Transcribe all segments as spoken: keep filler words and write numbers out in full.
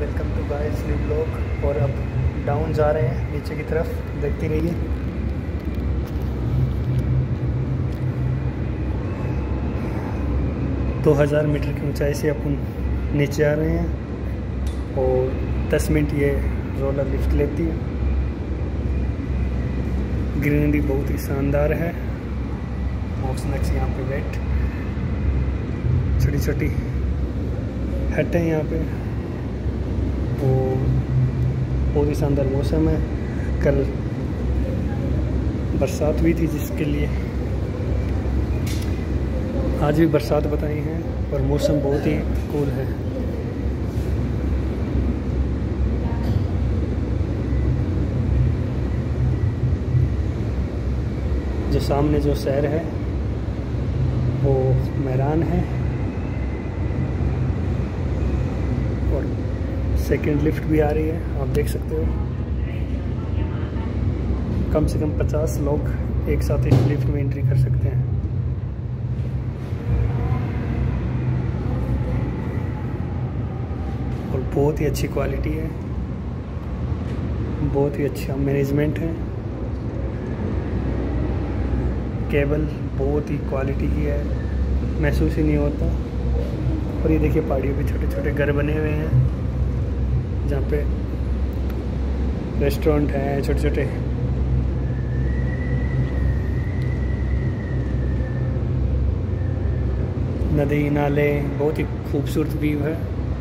Welcome to guys new blog. और अब down जा रहे हैं नीचे की तरफ, देखते रहिए। दो हज़ार मीटर की ऊंचाई से अपन नीचे आ रहे हैं और दस मिनट ये रोलर लिफ्ट लेती है। ग्रीनरी बहुत ही शानदार है। मॉक्सनक्स यहाँ पे वेट, छोटी छोटी हट है यहाँ पे। और बहुत ही शानदार मौसम है। कल बरसात हुई थी जिसके लिए आज भी बरसात बताई है और मौसम बहुत ही कूल है। जो सामने जो शहर है वो मेहरान है और सेकंड लिफ्ट भी आ रही है, आप देख सकते हो। कम से कम पचास लोग एक साथ इस लिफ्ट में एंट्री कर सकते हैं। और बहुत ही अच्छी क्वालिटी है, बहुत ही अच्छा मैनेजमेंट है। केबल बहुत ही क्वालिटी की है, महसूस ही नहीं होता। और ये देखिए पहाड़ियों पे छोटे छोटे घर बने हुए हैं जहाँ पे रेस्टोरेंट है, छोटे छोटे नदी नाले, बहुत ही खूबसूरत व्यू है।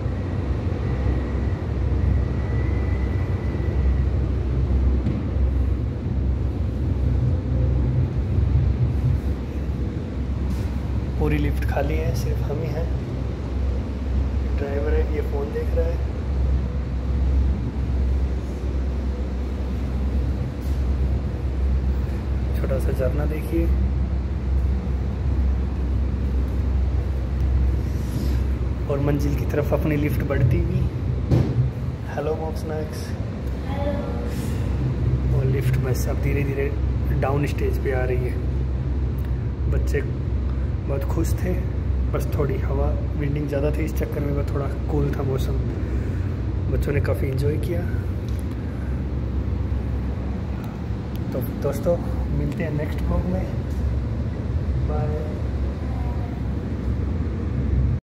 पूरी लिफ्ट खाली है, सिर्फ हम ही हैं। ड्राइवर है, ये फ़ोन देख रहा है। छोटा सा झरना देखिए। और मंजिल की तरफ अपनी लिफ्ट बढ़ती हुई। हेलो मॉक्सनक्स। और लिफ्ट बस अब धीरे धीरे डाउन स्टेज पे आ रही है। बच्चे बहुत खुश थे, बस थोड़ी हवा विंडिंग ज़्यादा थी, इस चक्कर में वो थोड़ा कूल था मौसम। बच्चों ने काफ़ी एंजॉय किया। तो दोस्तों मिलते हैं नेक्स्ट ब्लॉग में। बाय।